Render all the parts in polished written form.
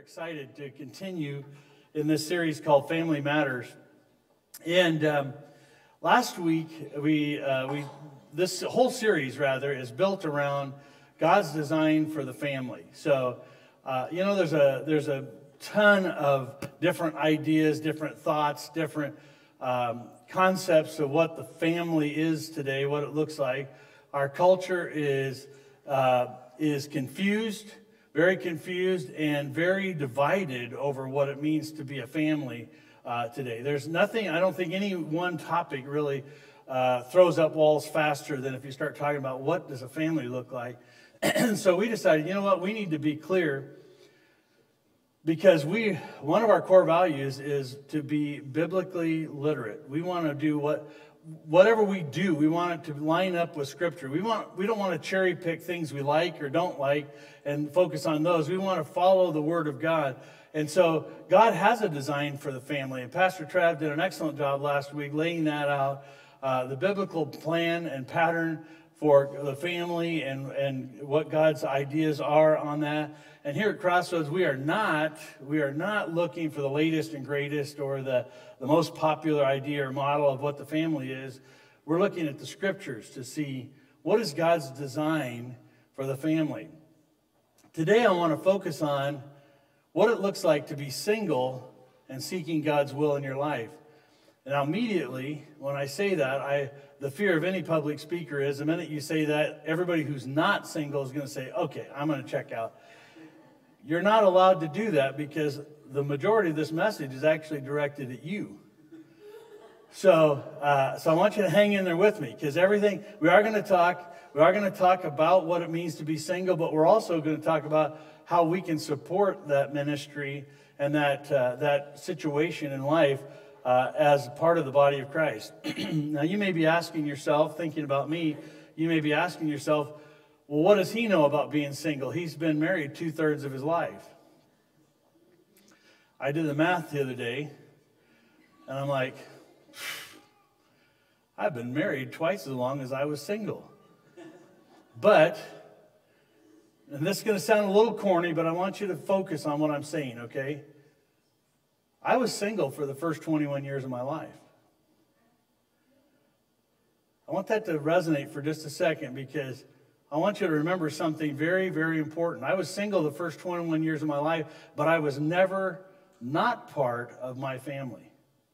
excited to continue in this series called Family Matters. And last week, this whole series, rather, is built around God's design for the family. So, there's a ton of different ideas, different thoughts, different concepts of what the family is today, what it looks like. Our culture is confused, very confused, and very divided over what it means to be a family today. There's nothing, I don't think any one topic really throws up walls faster than if you start talking about what does a family look like. And so we decided, you know what, we need to be clear, because one of our core values is to be biblically literate. We want to do whatever we do, we want it to line up with Scripture. We don't want to cherry pick things we like or don't like and focus on those. We want to follow the Word of God. And so God has a design for the family. And Pastor Trav did an excellent job last week laying that out, the biblical plan and pattern for the family and what God's ideas are on that. And here at Crossroads, we are not looking for the latest and greatest or the most popular idea or model of what the family is. We're looking at the Scriptures to see what is God's design for the family. Today, I want to focus on what it looks like to be single and seeking God's will in your life. Now, immediately, when I say that, the fear of any public speaker is the minute you say that, everybody who's not single is going to say, okay, I'm going to check out. You're not allowed to do that because the majority of this message is actually directed at you. So I want you to hang in there with me, because we are going to talk about what it means to be single, but we're also going to talk about how we can support that ministry and that situation in life as part of the body of Christ. Now, you may be asking yourself, thinking about me, you may be asking yourself, well, what does he know about being single? He's been married 2/3 of his life. I did the math the other day, and I'm like, I've been married twice as long as I was single. But, and this is going to sound a little corny, but I want you to focus on what I'm saying, okay? I was single for the first 21 years of my life. I want that to resonate for just a second, because I want you to remember something very, very important. I was single the first 21 years of my life, but I was never not part of my family.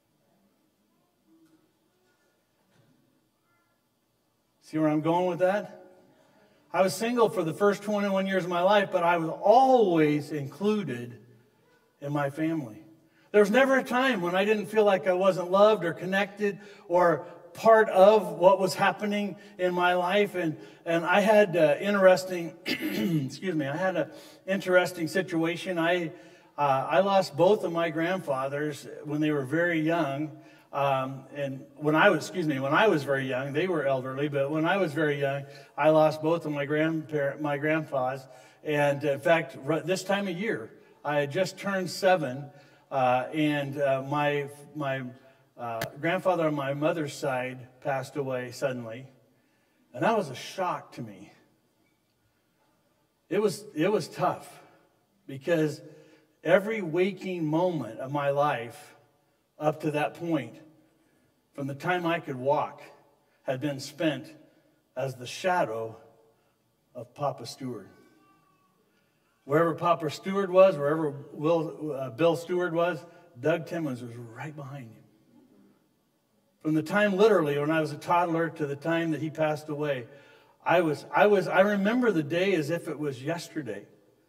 See where I'm going with that? I was single for the first 21 years of my life, but I was always included in my family. There was never a time when I didn't feel like I wasn't loved or connected or part of what was happening in my life. And I had interesting, I had an interesting situation. I lost both of my grandfathers when they were very young. And when I was very young, they were elderly, but when I was very young, I lost both of my grandpas. And in fact, this time of year, I had just turned 7, and my grandfather on my mother's side passed away suddenly, and that was a shock to me. It was tough, because every waking moment of my life up to that point, from the time I could walk, had been spent as the shadow of Papa Stewart. Wherever Papa Stewart was, wherever Bill Stewart was, Doug Timmons was right behind him. From the time, literally, when I was a toddler to the time that he passed away, I remember the day as if it was yesterday.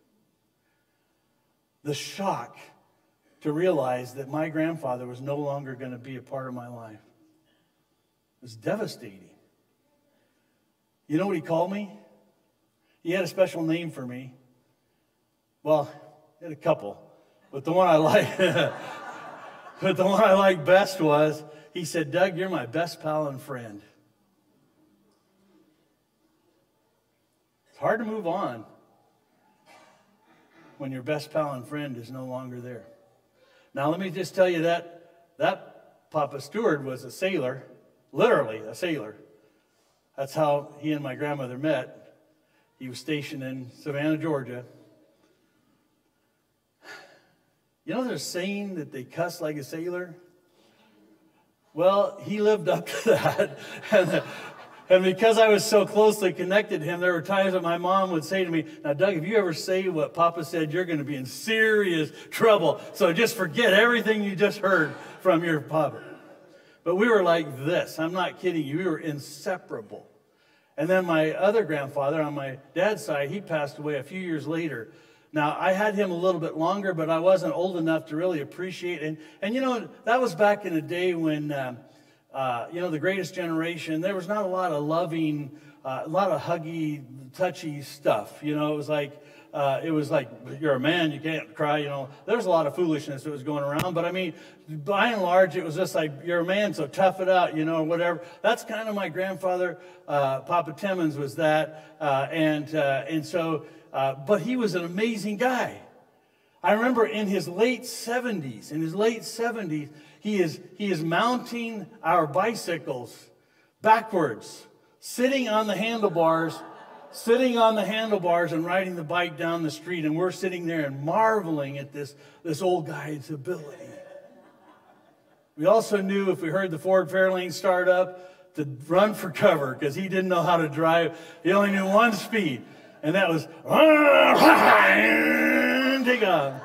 The shock to realize that my grandfather was no longer going to be a part of my life. It was devastating. You know what he called me? He had a special name for me. Well, he had a couple, but the one I liked best was, he said, "Doug, you're my best pal and friend." It's hard to move on when your best pal and friend is no longer there. Now, let me just tell you that Papa Stewart was a sailor, literally a sailor. That's how he and my grandmother met. He was stationed in Savannah, Georgia. You know there's saying that they cuss like a sailor? Well, he lived up to that. And because I was so closely connected to him, there were times that my mom would say to me, now, Doug, if you ever say what Papa said, you're going to be in serious trouble. So just forget everything you just heard from your Papa. But we were like this. I'm not kidding you. We were inseparable. And then my other grandfather on my dad's side, he passed away a few years later. Now, I had him a little bit longer, but I wasn't old enough to really appreciate it. And you know, that was back in a day when, you know, the Greatest Generation, there was not a lot of loving, a lot of huggy, touchy stuff. You know, it was like, you're a man, you can't cry, you know. There was a lot of foolishness that was going around. But, I mean, by and large, it was just like, you're a man, so tough it out, you know, whatever. That's kind of my grandfather, Papa Timmons was that. But he was an amazing guy. I remember in his late 70s, he is mounting our bicycles backwards, sitting on the handlebars and riding the bike down the street, and we're sitting there and marveling at this old guy's ability. We also knew if we heard the Ford Fairlane start up to run for cover because he didn't know how to drive. He only knew one speed, and that was take off.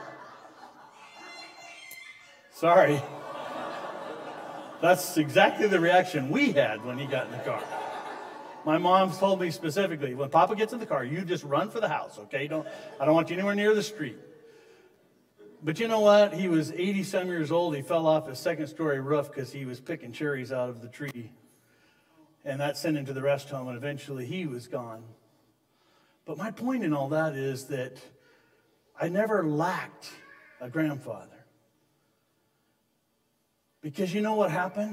Sorry. That's exactly the reaction we had when he got in the car. My mom told me specifically, when Papa gets in the car, you just run for the house, okay? I don't want you anywhere near the street. But you know what? He was 80-some years old. He fell off his second-story roof because he was picking cherries out of the tree. And that sent him to the rest home, and eventually he was gone. But my point in all that is that I never lacked a grandfather. Because you know what happened?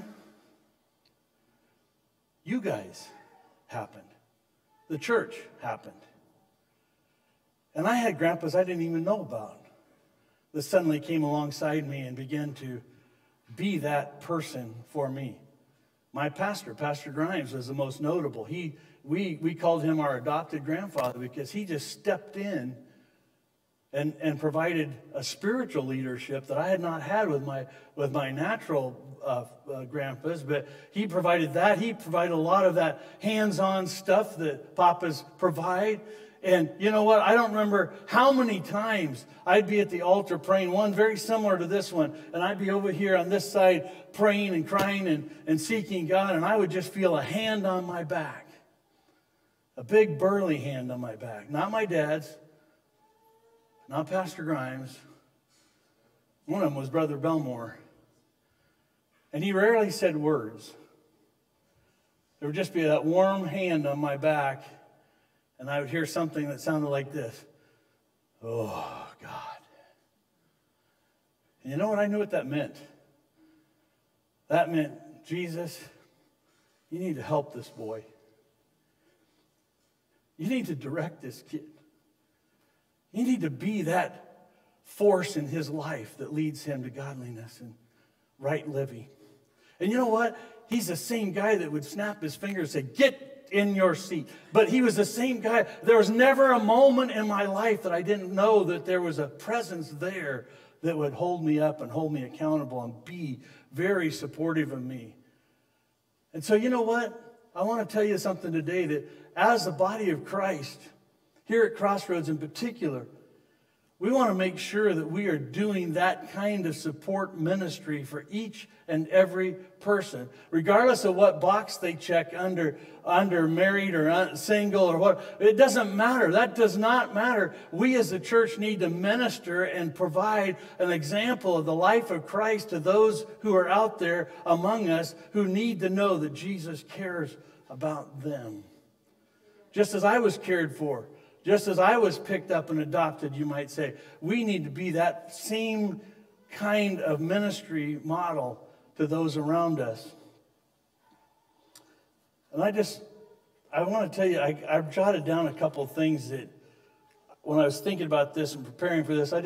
You guys happened. The church happened. And I had grandpas I didn't even know about that suddenly came alongside me and began to be that person for me. My pastor, Pastor Grimes, was the most notable. We called him our adopted grandfather because he just stepped in and provided a spiritual leadership that I had not had with my natural grandpas, but he provided that. He provided a lot of that hands-on stuff that papas provide. And you know what? I don't remember how many times I'd be at the altar praying, one very similar to this one, and I'd be over here on this side praying and crying and seeking God, and I would just feel a hand on my back, a big burly hand on my back. Not my dad's, not Pastor Grimes. One of them was Brother Belmore. And he rarely said words. There would just be that warm hand on my back, and I would hear something that sounded like this. Oh, God. And you know what? I knew what that meant. That meant, Jesus, you need to help this boy. You need to direct this kid. You need to be that force in his life that leads him to godliness and right living. And you know what? He's the same guy that would snap his fingers and say, get in your seat. But he was the same guy. There was never a moment in my life that I didn't know that there was a presence there that would hold me up and hold me accountable and be very supportive of me. And so you know what? I want to tell you something today, that as the body of Christ, here at Crossroads in particular, we want to make sure that we are doing that kind of support ministry for each and every person, regardless of what box they check under married or single or what. It doesn't matter. That does not matter. We as a church need to minister and provide an example of the life of Christ to those who are out there among us who need to know that Jesus cares about them. Just as I was cared for, just as I was picked up and adopted, you might say, we need to be that same kind of ministry model to those around us. And I want to tell you, I've jotted down a couple of things that when I was thinking about this and preparing for this,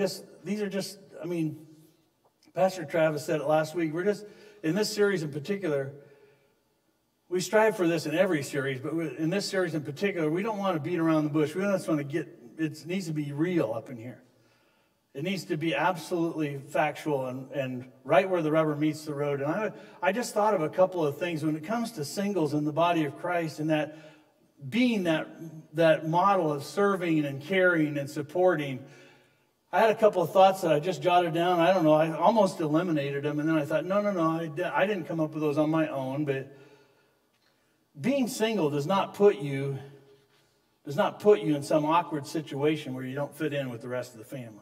Pastor Travis said it last week, in this series in particular, we strive for this in every series, but in this series in particular, we don't want to beat around the bush. We just want to it needs to be real up in here. It needs to be absolutely factual and right where the rubber meets the road. And I just thought of a couple of things when it comes to singles in the body of Christ, and that being that model of serving and caring and supporting. I had a couple of thoughts that I just jotted down. I don't know, I almost eliminated them, and then I thought, no, I didn't come up with those on my own. But being single does not put you in some awkward situation where you don't fit in with the rest of the family.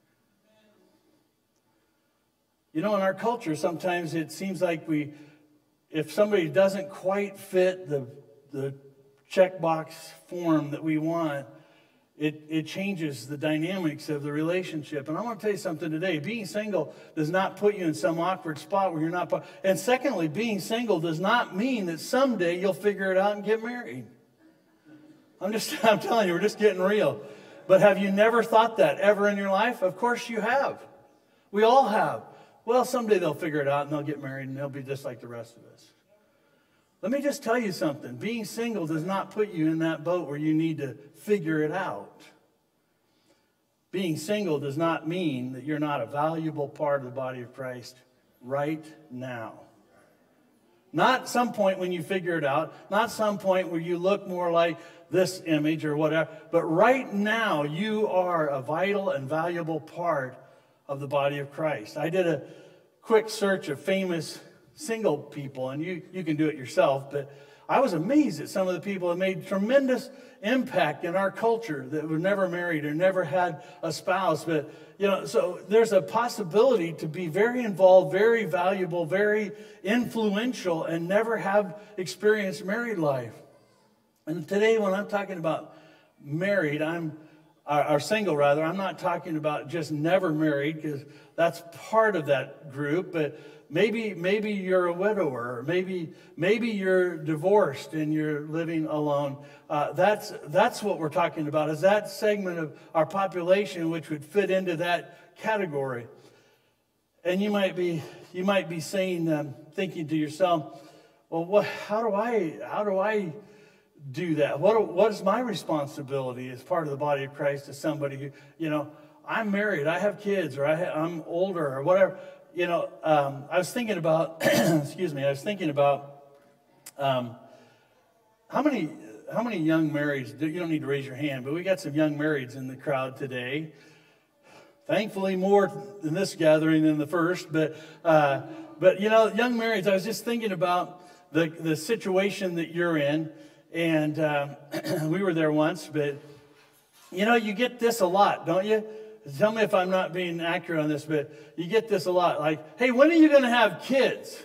You know, in our culture, sometimes it seems like if somebody doesn't quite fit the checkbox form that we want, it changes the dynamics of the relationship. And I want to tell you something today. Being single does not put you in some awkward spot where you're not. And secondly, being single does not mean that someday you'll figure it out and get married. I'm telling you, we're just getting real. But have you never thought that ever in your life? Of course you have. We all have. Well, someday they'll figure it out and they'll get married and they'll be just like the rest of us. Let me just tell you something. Being single does not put you in that boat where you need to figure it out. Being single does not mean that you're not a valuable part of the body of Christ right now. Not some point when you figure it out, not some point where you look more like this image or whatever, but right now you are a vital and valuable part of the body of Christ. I did a quick search of famous single people, and you can do it yourself, but I was amazed at some of the people that made tremendous impact in our culture that were never married or never had a spouse. But, you know, so there's a possibility to be very involved, very valuable, very influential, and never have experienced married life. And today when I'm talking about married, or single rather, I'm not talking about just never married, because that's part of that group, but maybe you're a widower, maybe you're divorced and you're living alone. That's what we're talking about, is that segment of our population which would fit into that category. And you might be saying, thinking to yourself, well, how do I do that? What is my responsibility as part of the body of Christ, as somebody who, you know, I'm married, I have kids, or I'm older, or whatever. You know, I was thinking about, how many young marrieds, you don't need to raise your hand, but we got some young marrieds in the crowd today. Thankfully more in this gathering than the first, but you know, young marrieds, I was just thinking about the situation that you're in, and we were there once, but you know, you get this a lot, don't you? Tell me if I'm not being accurate on this, but you get this a lot. Like, hey, when are you going to have kids?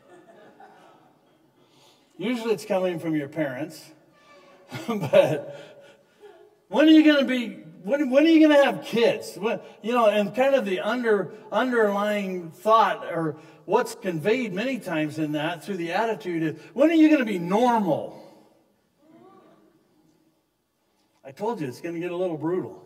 Usually it's coming from your parents. But when are you going to be, when are you going to have kids? You know, and kind of the underlying thought, or what's conveyed many times in that through the attitude is, when are you going to be normal? I told you it's going to get a little brutal.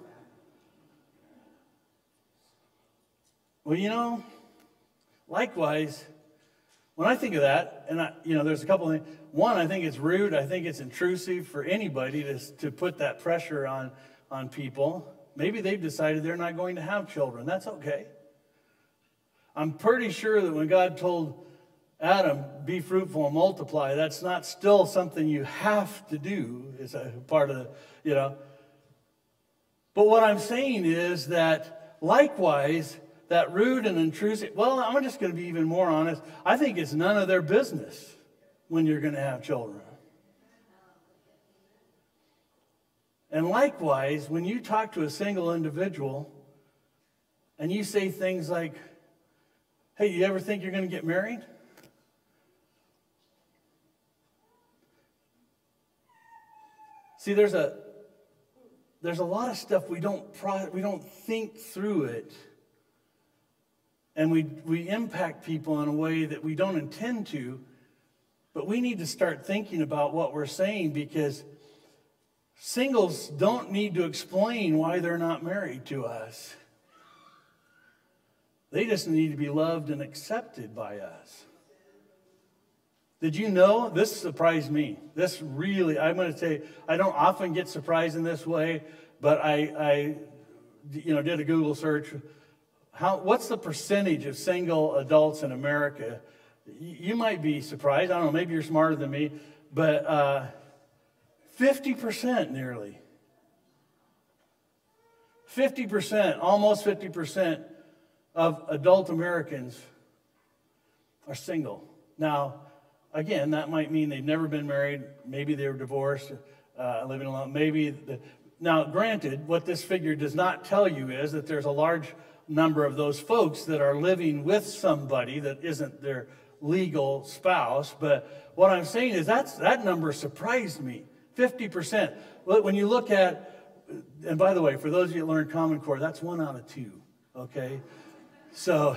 Well, you know, likewise, when I think of that, and there's a couple of things. One, I think it's rude. I think it's intrusive for anybody to put that pressure on people. Maybe they've decided they're not going to have children. That's okay. I'm pretty sure that when God told Adam, be fruitful and multiply, that's not still something you have to do. It's a part of the, you know. But what I'm saying is that, likewise, that rude and intrusive, well, I'm just going to be even more honest. I think it's none of their business when you're going to have children. And likewise, when you talk to a single individual and you say things like, hey, you ever think you're going to get married? See, there's a lot of stuff we don't think through it. And we impact people in a way that we don't intend to, but we need to start thinking about what we're saying, because singles don't need to explain why they're not married to us. They just need to be loved and accepted by us. Did you know? This surprised me. This really, I'm going to say, I don't often get surprised in this way, but I did a Google search. What's the percentage of single adults in America? You might be surprised. I don't know, maybe you're smarter than me, but 50% nearly. 50%, almost 50% of adult Americans are single. Now, again, that might mean they've never been married. Maybe they were divorced, living alone. Now, granted, what this figure does not tell you is that there's a large number of those folks that are living with somebody that isn't their legal spouse. But what I'm saying is that number surprised me, 50%. When you look at, and by the way, for those of you that learn Common Core, that's 1 out of 2, okay? So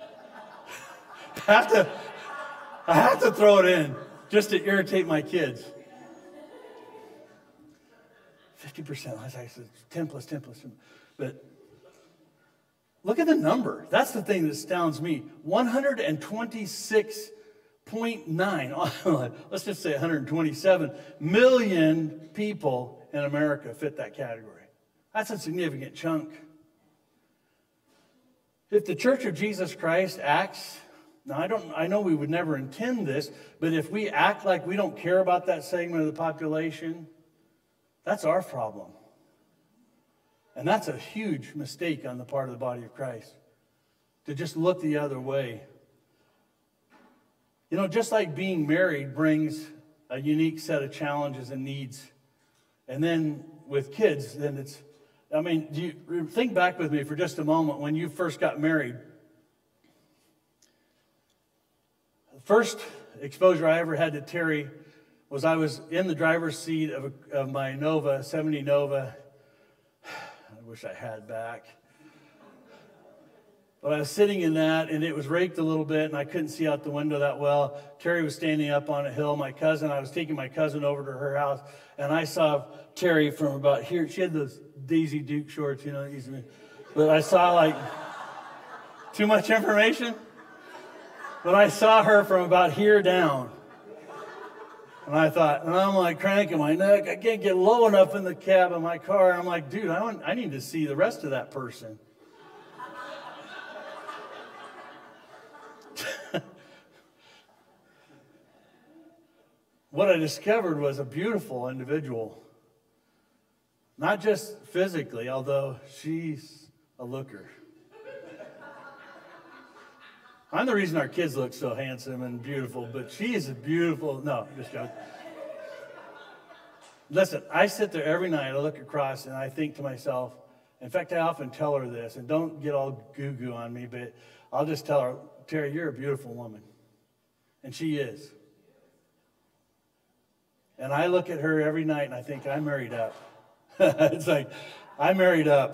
I have to throw it in just to irritate my kids. 50%, I said 10 plus 10 plus 10. But look at the number. That's the thing that astounds me. 126.9, let's just say 127 million people in America fit that category. That's a significant chunk. If the Church of Jesus Christ acts, now I know we would never intend this, but if we act like we don't care about that segment of the population, that's our problem. And that's a huge mistake on the part of the body of Christ, to just look the other way. Just like being married brings a unique set of challenges and needs. And then with kids, then do you think back with me for just a moment when you first got married? The first exposure I ever had to Terry was I was in the driver's seat of my Nova, 70 Nova. I wish I had back. But I was sitting in that, and it was raked a little bit, and I couldn't see out the window that well. Terry was standing up on a hill. I was taking my cousin over to her house, and I saw Terry from about here. She had those Daisy Duke shorts, but I saw too much information. But I saw her from about here down. And I thought, and I'm cranking my neck. I can't get low enough in the cab of my car. And I'm like, dude, I need to see the rest of that person. What I discovered was a beautiful individual. Not just physically, although she's a looker. I'm the reason our kids look so handsome and beautiful, but she is a beautiful, no, just joking. Listen, I sit there every night, I look across, and I think to myself, in fact, I often tell her this, and don't get all goo-goo on me, but I'll just tell her, Terry, you're a beautiful woman. And she is. And I look at her every night, and I think, I married up. It's like, I married up.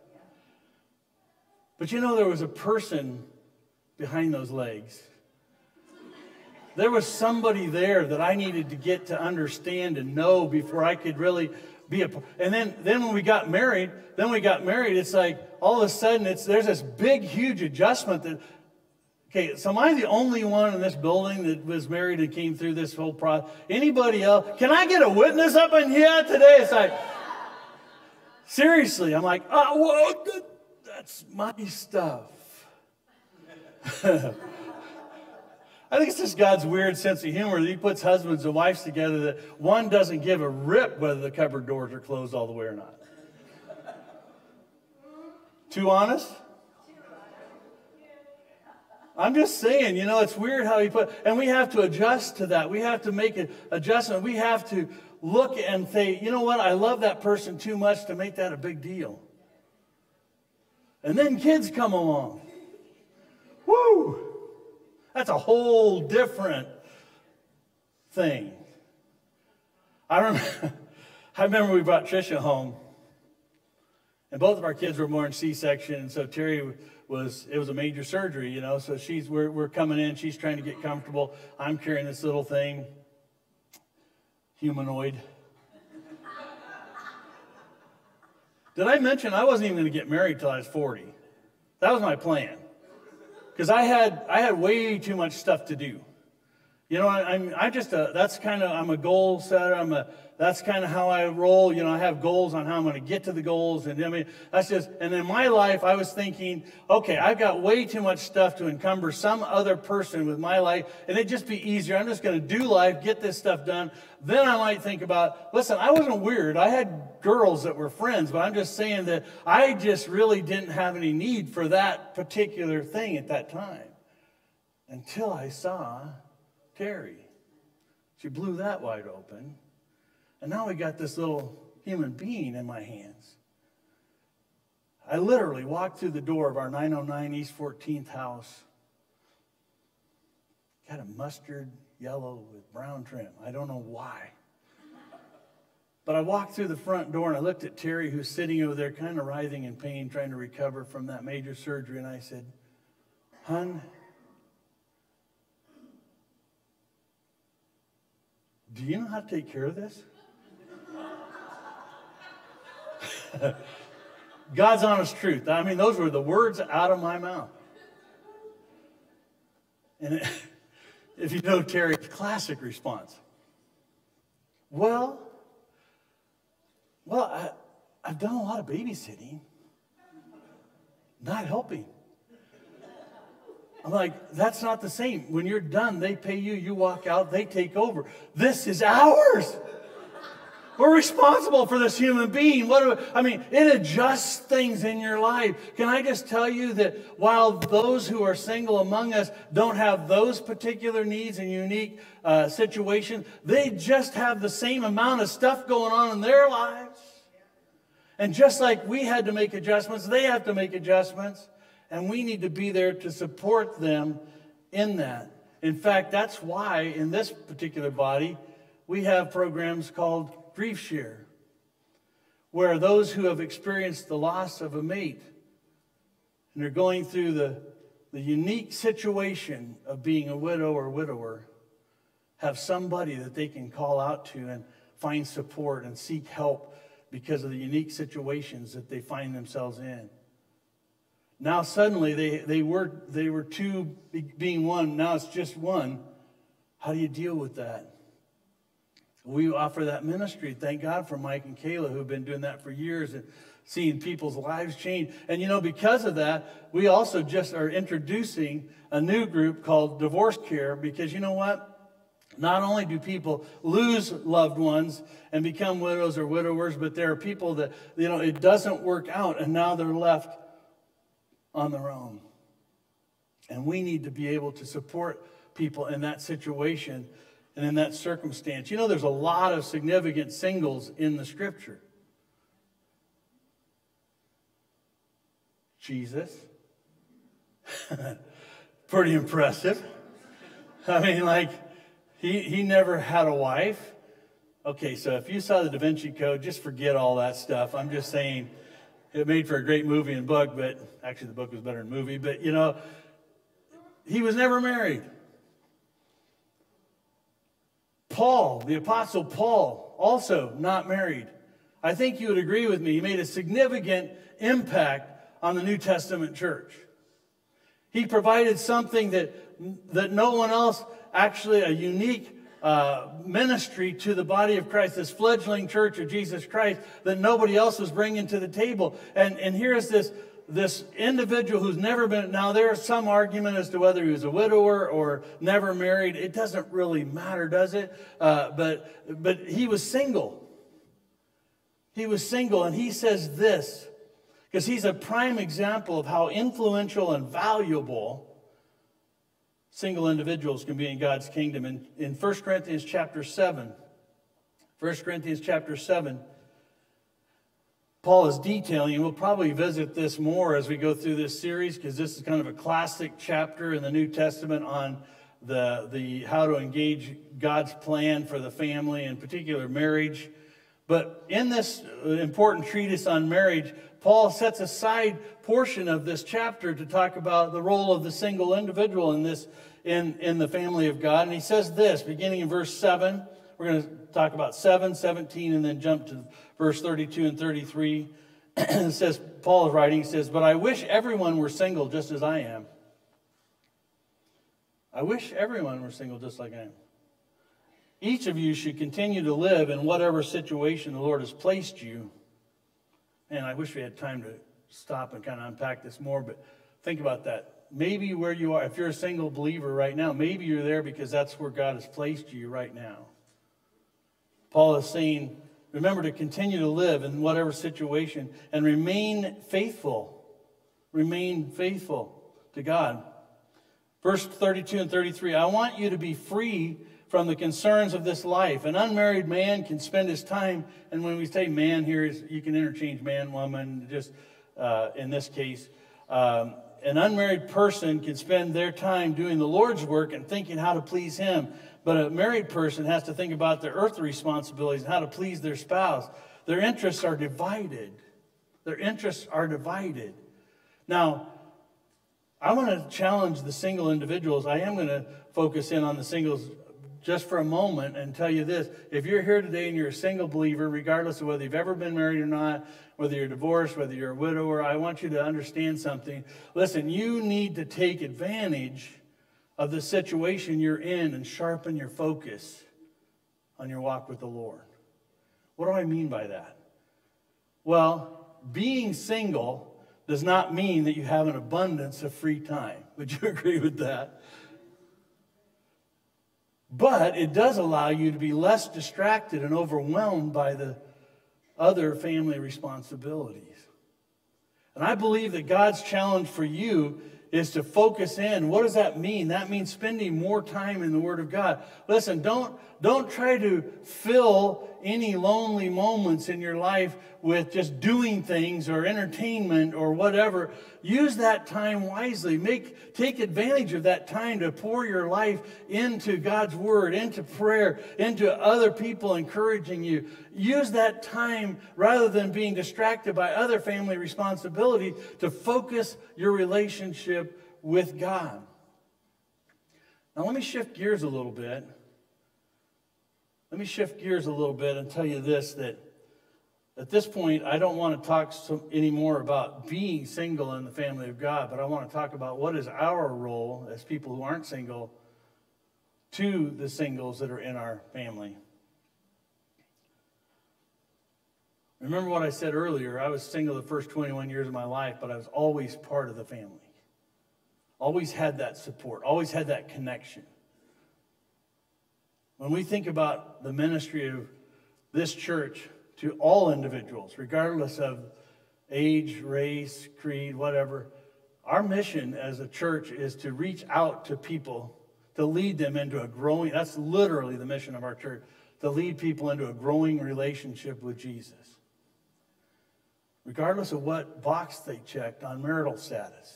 But there was a person behind those legs. There was somebody there that I needed to get to understand and know before I could really be and then when we got married, it's like all of a sudden there's this big, huge adjustment that, okay, so am I the only one in this building that was married and came through this whole process? Anybody else? Can I get a witness up in here today? It's like, seriously, I'm like, oh, whoa, that's my stuff. I think it's just God's weird sense of humor that he puts husbands and wives together that one doesn't give a rip whether the cupboard doors are closed all the way or not. Too honest? I'm just saying, it's weird how he and we have to adjust to that. We have to make an adjustment. We have to look and say, you know what, I love that person too much to make that a big deal. And then kids come along. Woo! That's a whole different thing. I remember we brought Trisha home, and both of our kids were born C-section, and so Terry it was a major surgery, so we're coming in, she's trying to get comfortable. I'm carrying this little thing, humanoid. Did I mention I wasn't even going to get married till I was 40? That was my plan. Because I had way too much stuff to do. You know, I'm a goal setter. That's kind of how I roll. You know, I have goals on how I'm going to get to the goals. And I mean, and in my life, I was thinking, okay, I've got way too much stuff to encumber some other person with my life. And it'd just be easier. I'm just going to do life, get this stuff done. Then I might think about, listen, I wasn't weird. I had girls that were friends, but I'm just saying that I just really didn't have any need for that particular thing at that time. Until I saw Terry. She blew that wide open. And now we got this little human being in my hands. I literally walked through the door of our 909 East 14th house. Got a mustard yellow with brown trim. I don't know why. But I walked through the front door and I looked at Terry, who's sitting over there kind of writhing in pain, trying to recover from that major surgery. And I said, "Hun, do you know how to take care of this?" God's honest truth. I mean, those were the words out of my mouth. And if you know Terry's classic response, well, I've done a lot of babysitting, not helping. I'm like, that's not the same. When you're done, they pay you, you walk out, they take over. This is ours. We're responsible for this human being. It adjusts things in your life. Can I just tell you that while those who are single among us don't have those particular needs and unique situations, they just have the same amount of stuff going on in their lives. And just like we had to make adjustments, they have to make adjustments. And we need to be there to support them in that. In fact, that's why in this particular body, we have programs called Grief Share, where those who have experienced the loss of a mate and are going through the unique situation of being a widow or widower have somebody that they can call out to and find support and seek help because of the unique situations that they find themselves in. Now suddenly they were two being one. Now it's just one. How do you deal with that? We offer that ministry. Thank God for Mike and Kayla, who've been doing that for years and seeing people's lives change. And you know, because of that, we also just are introducing a new group called Divorce Care, because you know what? Not only do people lose loved ones and become widows or widowers, but there are people that, you know, it doesn't work out and now they're left on their own. And we need to be able to support people in that situation and in that circumstance. You know, there's a lot of significant singles in the Scripture. Jesus. Pretty impressive. I mean, like, he never had a wife. Okay, so if you saw the Da Vinci Code, just forget all that stuff. I'm just saying it made for a great movie and book, but actually the book was better than the movie. But, you know, he was never married. Paul, the Apostle Paul, also not married. I think you would agree with me. He made a significant impact on the New Testament church. He provided something that no one else, actually a unique ministry to the body of Christ, this fledgling church of Jesus Christ that nobody else was bringing to the table. And here is this individual who's never been, now there is some argument as to whether he was a widower or never married. It doesn't really matter, does it? But he was single. He was single, and he says this, because he's a prime example of how influential and valuable single individuals can be in God's kingdom. In 1 Corinthians chapter 7, 1 Corinthians chapter 7, Paul is detailing, and we'll probably visit this more as we go through this series, because this is kind of a classic chapter in the New Testament on the how to engage God's plan for the family, in particular marriage. But in this important treatise on marriage, Paul sets aside portion of this chapter to talk about the role of the single individual in the family of God. And he says this, beginning in verse 7. We're going to talk about 7, 17, and then jump to verse 32 and 33. It says, Paul is writing, he says, "But I wish everyone were single just as I am. I wish everyone were single just like I am. Each of you should continue to live in whatever situation the Lord has placed you. And I wish we had time to stop and kind of unpack this more, but think about that. Maybe where you are, if you're a single believer right now, maybe you're there because that's where God has placed you right now. Paul is saying, remember to continue to live in whatever situation and remain faithful. Remain faithful to God. Verse 32 and 33, I want you to be free from the concerns of this life. An unmarried man can spend his time, and when we say man here, you can interchange man, woman, just in this case. An unmarried person can spend their time doing the Lord's work and thinking how to please Him. But a married person has to think about their earthly responsibilities and how to please their spouse. Their interests are divided. Their interests are divided. Now, I want to challenge the single individuals. I am going to focus in on the singles just for a moment and tell you this. If you're here today and you're a single believer, regardless of whether you've ever been married or not, whether you're divorced, whether you're a widower, I want you to understand something. Listen, you need to take advantage of the situation you're in and sharpen your focus on your walk with the Lord. What do I mean by that? Well, being single does not mean that you have an abundance of free time. Would you agree with that? But it does allow you to be less distracted and overwhelmed by the other family responsibilities. And I believe that God's challenge for you is to focus in. What does that mean? That means spending more time in the Word of God. Listen, don't try to fill any lonely moments in your life with just doing things or entertainment or whatever. Use that time wisely. Take advantage of that time to pour your life into God's Word, into prayer, into other people encouraging you. Use that time, rather than being distracted by other family responsibilities, to focus your relationship with God. Now let me shift gears a little bit. Let me shift gears a little bit and tell you this, that at this point, I don't want to talk anymore about being single in the family of God, but I want to talk about what is our role as people who aren't single to the singles that are in our family. Remember what I said earlier, I was single the first 21 years of my life, but I was always part of the family. Always had that support, always had that connection. When we think about the ministry of this church to all individuals, regardless of age, race, creed, whatever, our mission as a church is to reach out to people, to lead them into a growing, that's literally the mission of our church, to lead people into a growing relationship with Jesus. Regardless of what box they checked on marital status.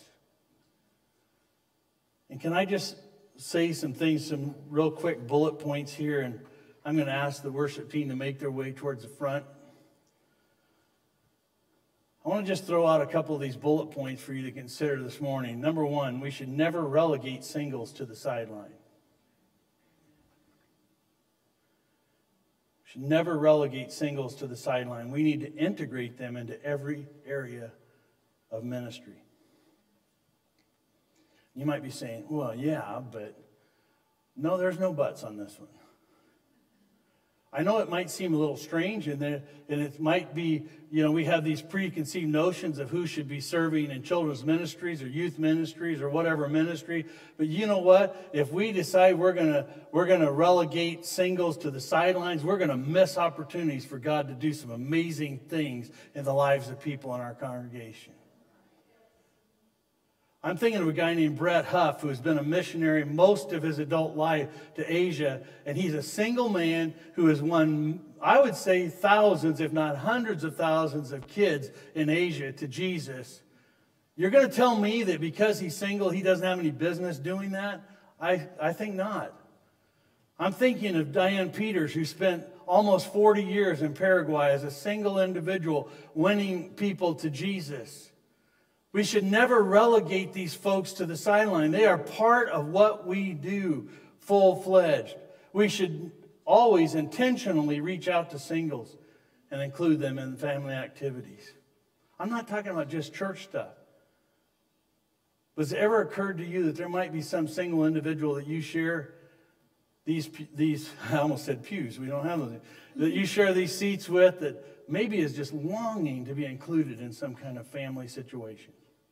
And can I just say some things, some real quick bullet points here, and I'm going to ask the worship team to make their way towards the front. I want to just throw out a couple of these bullet points for you to consider this morning. Number one, we should never relegate singles to the sideline. We should never relegate singles to the sideline. We need to integrate them into every area of ministry. You might be saying, well, yeah, but no, there's no buts on this one. I know it might seem a little strange, and it might be, we have these preconceived notions of who should be serving in children's ministries or youth ministries or whatever ministry. But you know what? If we decide we're gonna relegate singles to the sidelines, we're gonna miss opportunities for God to do some amazing things in the lives of people in our congregation. I'm thinking of a guy named Brett Huff, who has been a missionary most of his adult life to Asia, and he's a single man who has won, I would say, thousands, if not hundreds of thousands of kids in Asia to Jesus. You're going to tell me that because he's single, he doesn't have any business doing that? I think not. I'm thinking of Diane Peters, who spent almost 40 years in Paraguay as a single individual, winning people to Jesus. We should never relegate these folks to the sideline. They are part of what we do, full-fledged. We should always intentionally reach out to singles and include them in family activities. I'm not talking about just church stuff. Has it ever occurred to you that there might be some single individual that you share these, I almost said pews, we don't have those, that you share these seats with that maybe is just longing to be included in some kind of family situation?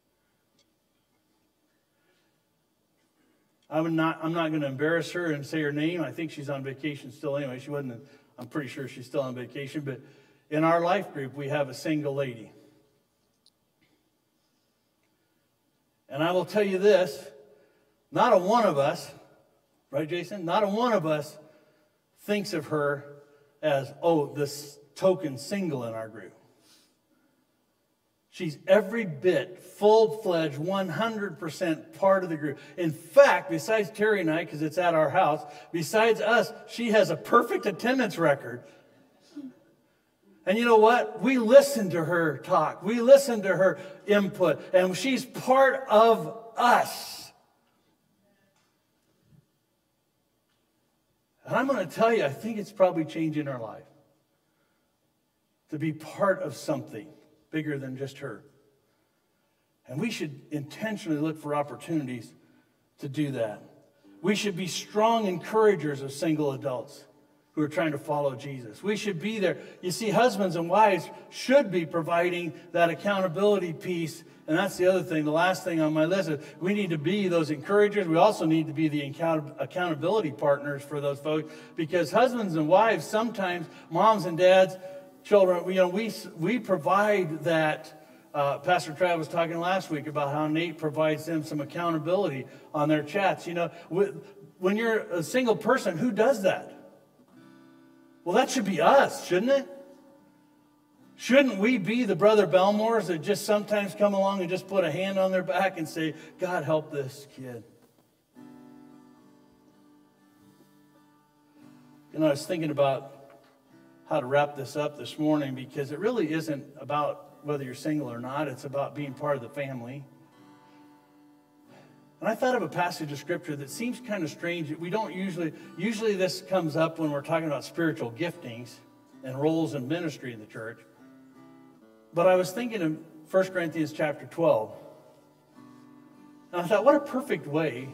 I'm not going to embarrass her and say her name. I think she's on vacation still anyway. She wasn't, I'm pretty sure she's still on vacation. But in our life group, we have a single lady. And I will tell you this, not a one of us, right, Jason? Not a one of us thinks of her as, oh, this token single in our group. She's every bit, full-fledged, 100% part of the group. In fact, besides Terry and I, because it's at our house, besides us, she has a perfect attendance record. And you know what? We listen to her talk. We listen to her input. And she's part of us. And I'm going to tell you, I think it's probably changing our life to be part of something bigger than just her. And we should intentionally look for opportunities to do that. We should be strong encouragers of single adults who are trying to follow Jesus. We should be there. You see, husbands and wives should be providing that accountability piece. And that's the other thing, the last thing on my list is we need to be those encouragers. We also need to be the accountability partners for those folks. Because husbands and wives, sometimes moms and dads, children, we provide that. Pastor Trav was talking last week about how Nate provides them some accountability on their chats. You know, when you're a single person, who does that? Well, that should be us, shouldn't it? Shouldn't we be the Brother Belmores that just sometimes come along and just put a hand on their back and say, God, help this kid? You know, I was thinking about how to wrap this up this morning because it really isn't about whether you're single or not. It's about being part of the family. And I thought of a passage of Scripture that seems kind of strange. We don't usually this comes up when we're talking about spiritual giftings and roles in ministry in the church. But I was thinking of 1 Corinthians chapter 12. And I thought, what a perfect way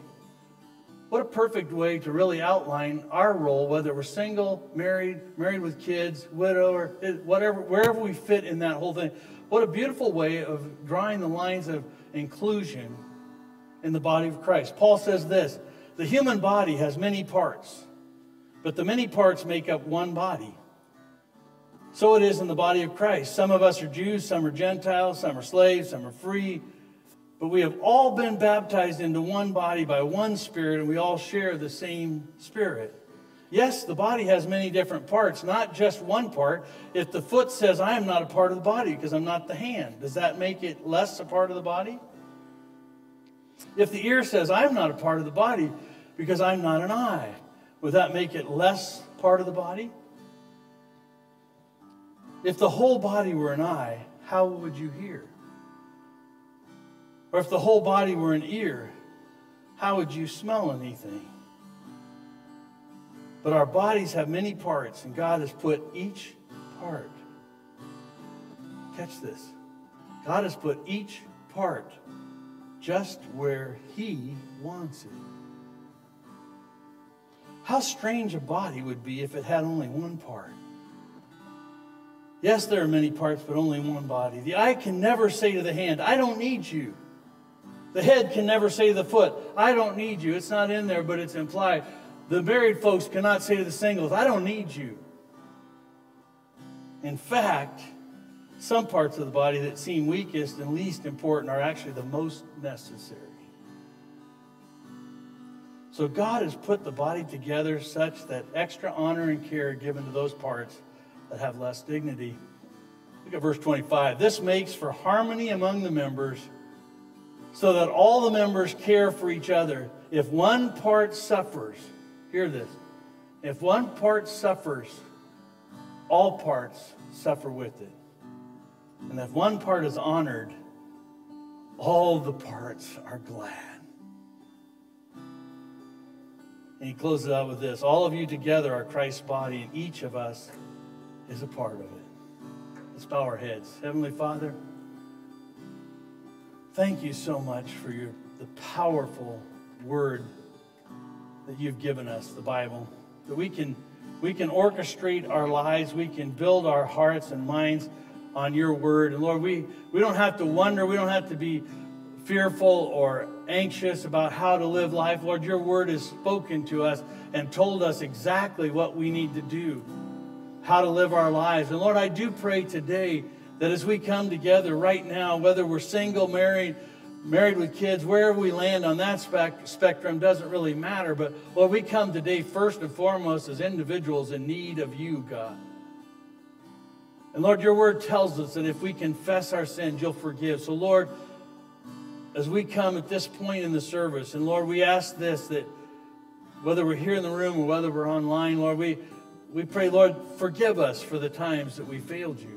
to really outline our role, whether we're single, married with kids, widow, or whatever, wherever we fit in that whole thing. What a beautiful way of drawing the lines of inclusion in the body of Christ. Paul says this, the human body has many parts, but the many parts make up one body. So it is in the body of Christ. Some of us are Jews, some are Gentiles, some are slaves, some are free. But we have all been baptized into one body by one Spirit, and we all share the same Spirit. Yes, the body has many different parts, not just one part. If the foot says, I am not a part of the body because I'm not the hand, does that make it less a part of the body? If the ear says, I am not a part of the body because I'm not an eye, would that make it less part of the body? If the whole body were an eye, how would you hear? Or if the whole body were an ear, how would you smell anything? But our bodies have many parts, and God has put each part, catch this, God has put each part just where He wants it. How strange a body would be if it had only one part. Yes, there are many parts, but only one body. The eye can never say to the hand, I don't need you. The head can never say to the foot, I don't need you. It's not in there, but it's implied. The married folks cannot say to the singles, I don't need you. In fact, some parts of the body that seem weakest and least important are actually the most necessary. So God has put the body together such that extra honor and care are given to those parts that have less dignity. Look at verse 25. This makes for harmony among the members so that all the members care for each other. If one part suffers, hear this, if one part suffers, all parts suffer with it. And if one part is honored, all the parts are glad. And he closes out with this. All of you together are Christ's body, and each of us is a part of it. Let's bow our heads. Heavenly Father, thank you so much for the powerful word that you've given us, the Bible, that we can orchestrate our lives, we can build our hearts and minds on your word. And Lord, we don't have to wonder, we don't have to be fearful or anxious about how to live life. Lord, your word has spoken to us and told us exactly what we need to do, how to live our lives. And Lord, I do pray today that as we come together right now, whether we're single, married with kids, wherever we land on that spectrum doesn't really matter. But Lord, we come today first and foremost as individuals in need of you, God. And Lord, your word tells us that if we confess our sins, you'll forgive. So Lord, as we come at this point in the service, and Lord, we ask this, that whether we're here in the room or whether we're online, Lord, we pray, Lord, forgive us for the times that we failed you.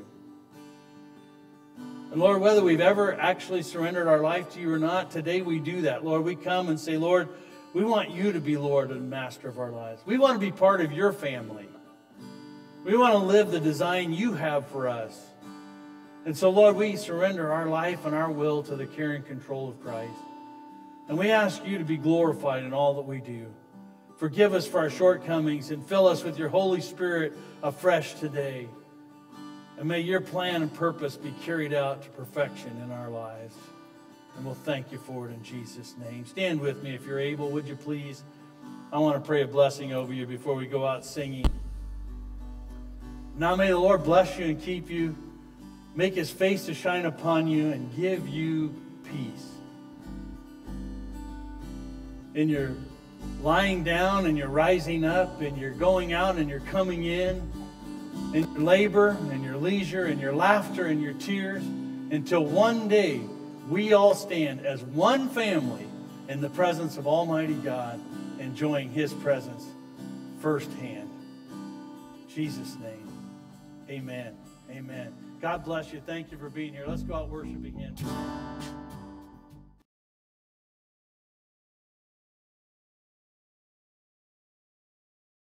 And Lord, whether we've ever actually surrendered our life to you or not, today we do that. Lord, we come and say, Lord, we want you to be Lord and Master of our lives. We want to be part of your family. We want to live the design you have for us. And so, Lord, we surrender our life and our will to the care and control of Christ. And we ask you to be glorified in all that we do. Forgive us for our shortcomings and fill us with your Holy Spirit afresh today. And may your plan and purpose be carried out to perfection in our lives. And we'll thank you for it in Jesus' name. Stand with me if you're able, would you please? I want to pray a blessing over you before we go out singing. Now may the Lord bless you and keep you, make his face to shine upon you, and give you peace. In your lying down and you're rising up, and you're going out and you're coming in your labor and your leisure and your laughter and your tears, until one day we all stand as one family in the presence of Almighty God, enjoying his presence firsthand. In Jesus' name, amen. Amen. God bless you. Thank you for being here. Let's go out worshiping him.